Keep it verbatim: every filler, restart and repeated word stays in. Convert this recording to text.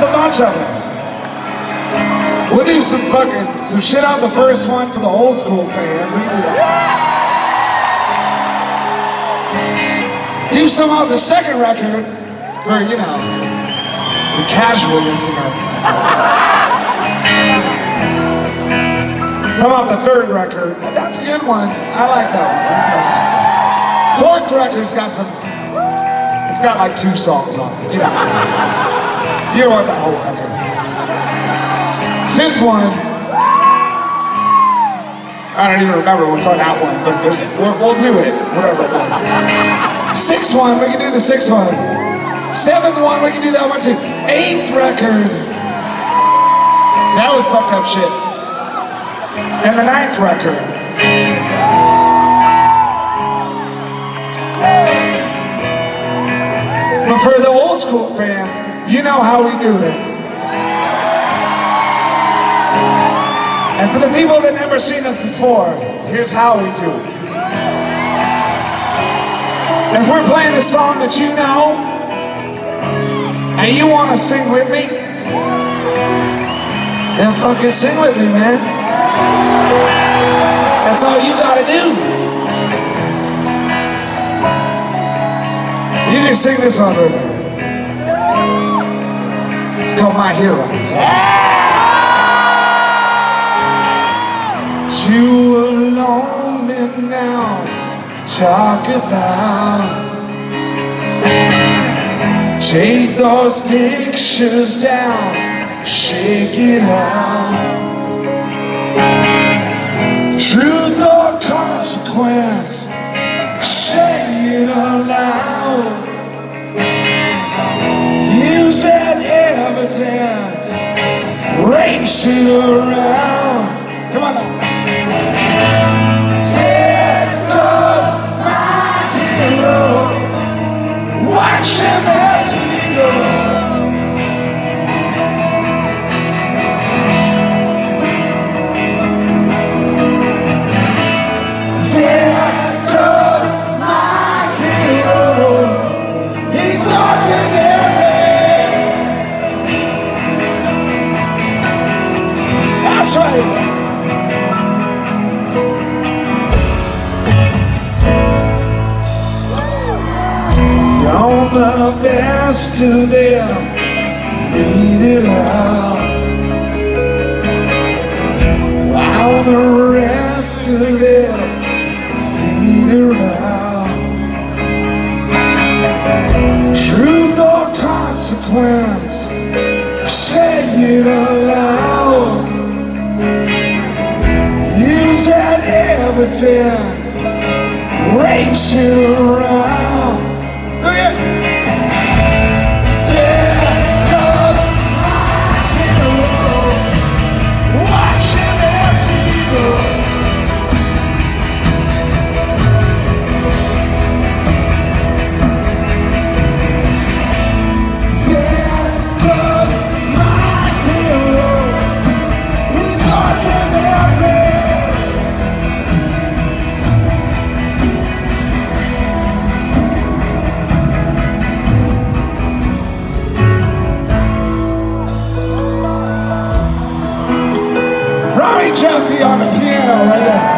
a bunch of them. We'll do some fucking, some shit on the first one for the old school fans. We can do that. Do some on the second record for, you know, the casual listener. Some off the third record. That's a good one. I like that one. That's right. Fourth record's got some, it's got like two songs on it, you know. You don't want that whole record. Fifth one, I don't even remember what's on that one, but there's, we'll, we'll do it, whatever it is. Sixth one, we can do the sixth one. Seventh one, we can do that one too. Eighth record, that was fucked up shit. And the ninth record. But for the old school fans, you know how we do it. And for the people that never seen us before, here's how we do it. If we're playing a song that you know, and you want to sing with me, then fucking sing with me, man. That's all you gotta do. You can sing this one with me. It's called My Heroes. You alone and now talk about. Take those pictures down, shake it out. Truth or consequence, say it aloud. Use that evidence, race it around. Come on now. There goes my hero, watch him as he goes. There goes my hero, he's ordinary. That's right. On the best of them, read it out, while the rest of them feed around. Truth or consequence, say it aloud. Use that evidence, race it around. There goes my hero, watch him as he goes. There goes my hero, he's ordinary. Jeffy on the piano right there.